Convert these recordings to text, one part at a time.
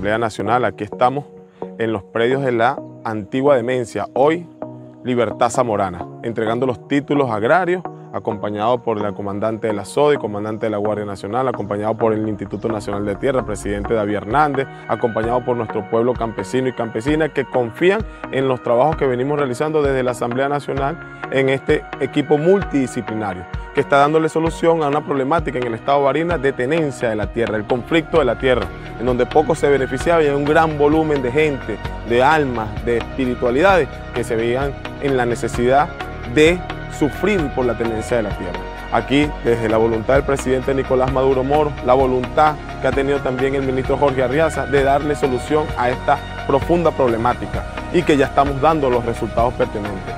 Asamblea Nacional. Aquí estamos en los predios de la antigua Demencia, hoy Libertad Zamorana, entregando los títulos agrarios, acompañado por el comandante de la SODI, comandante de la Guardia Nacional, acompañado por el Instituto Nacional de Tierra, presidente David Hernández, acompañado por nuestro pueblo campesino y campesina que confían en los trabajos que venimos realizando desde la Asamblea Nacional en este equipo multidisciplinario, que está dándole solución a una problemática en el estado de Barinas de tenencia de la tierra, el conflicto de la tierra, en donde poco se beneficiaba y hay un gran volumen de gente, de almas, de espiritualidades que se veían en la necesidad de sufrir por la tenencia de la tierra. Aquí, desde la voluntad del presidente Nicolás Maduro Moro, la voluntad que ha tenido también el ministro Jorge Arriaza de darle solución a esta profunda problemática y que ya estamos dando los resultados pertinentes.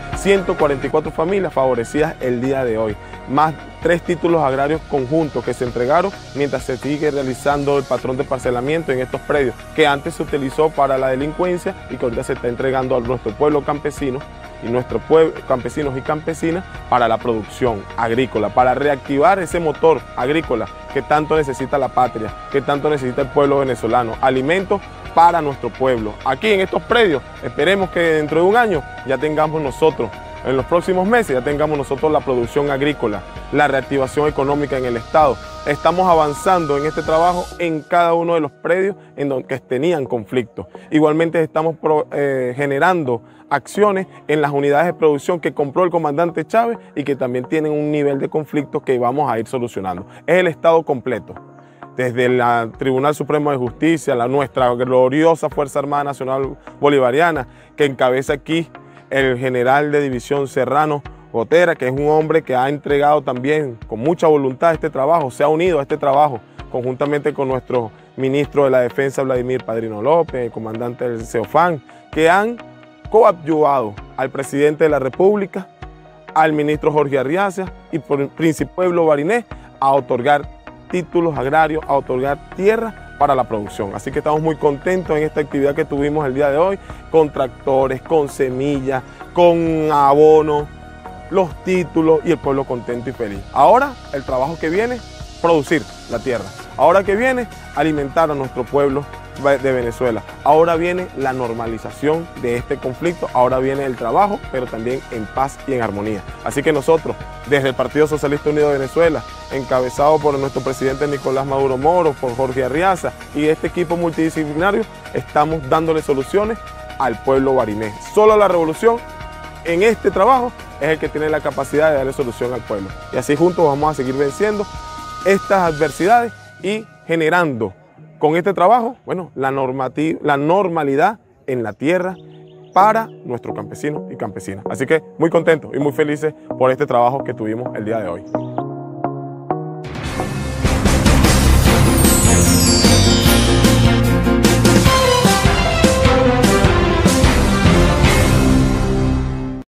144 familias favorecidas el día de hoy, más 3 títulos agrarios conjuntos que se entregaron mientras se sigue realizando el patrón de parcelamiento en estos predios que antes se utilizó para la delincuencia y que ahorita se está entregando a nuestro pueblo campesino y nuestros campesinos y campesinas para la producción agrícola, para reactivar ese motor agrícola que tanto necesita la patria, que tanto necesita el pueblo venezolano, alimentos para nuestro pueblo. Aquí en estos predios, esperemos que dentro de un año ya tengamos nosotros, en los próximos meses ya tengamos nosotros la producción agrícola, la reactivación económica en el estado. Estamos avanzando en este trabajo en cada uno de los predios en donde tenían conflictos. Igualmente estamos generando acciones en las unidades de producción que compró el comandante Chávez y que también tienen un nivel de conflicto que vamos a ir solucionando. Es el estado completo. Desde el Tribunal Supremo de Justicia, nuestra gloriosa Fuerza Armada Nacional Bolivariana, que encabeza aquí el general de división Serrano Gotera, que es un hombre que ha entregado también con mucha voluntad este trabajo, se ha unido a este trabajo conjuntamente con nuestro ministro de la Defensa, Vladimir Padrino López, el comandante del CEOFAN, que han coadyuvado al presidente de la República, al ministro Jorge Arriaza y por el Príncipe Pueblo Barinés a otorgar títulos agrarios, a otorgar tierra para la producción. Así que estamos muy contentos en esta actividad que tuvimos el día de hoy, con tractores, con semillas, con abono, los títulos y el pueblo contento y feliz. Ahora el trabajo que viene, producir la tierra. Ahora que viene, alimentar a nuestro pueblo de Venezuela. Ahora viene la normalización de este conflicto, ahora viene el trabajo, pero también en paz y en armonía. Así que nosotros, desde el Partido Socialista Unido de Venezuela, encabezado por nuestro presidente Nicolás Maduro Moro, por Jorge Arriaza y este equipo multidisciplinario, estamos dándole soluciones al pueblo barinés. Solo la revolución en este trabajo es el que tiene la capacidad de darle solución al pueblo. Y así juntos vamos a seguir venciendo estas adversidades y generando con este trabajo, bueno, la normalidad en la tierra para nuestros campesinos y campesinas. Así que muy contentos y muy felices por este trabajo que tuvimos el día de hoy.